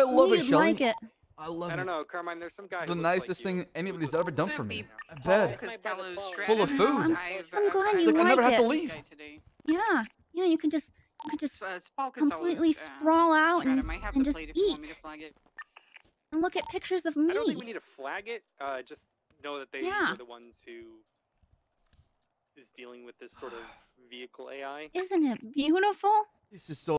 love it, You'd Shelly. like it. I love it. I don't know, Carmine. There's some guy. It's the who looks nicest like you. thing anybody's ever done for me. A Paul bed. Costello's Full of food. I'm glad It's you like I never like have to it. leave. Yeah, yeah, you can just completely sprawl out and just eat. And look at pictures of me. I don't think we need to flag it. Just know that they are the ones who is dealing with this sort of vehicle AI. Isn't it beautiful? This is so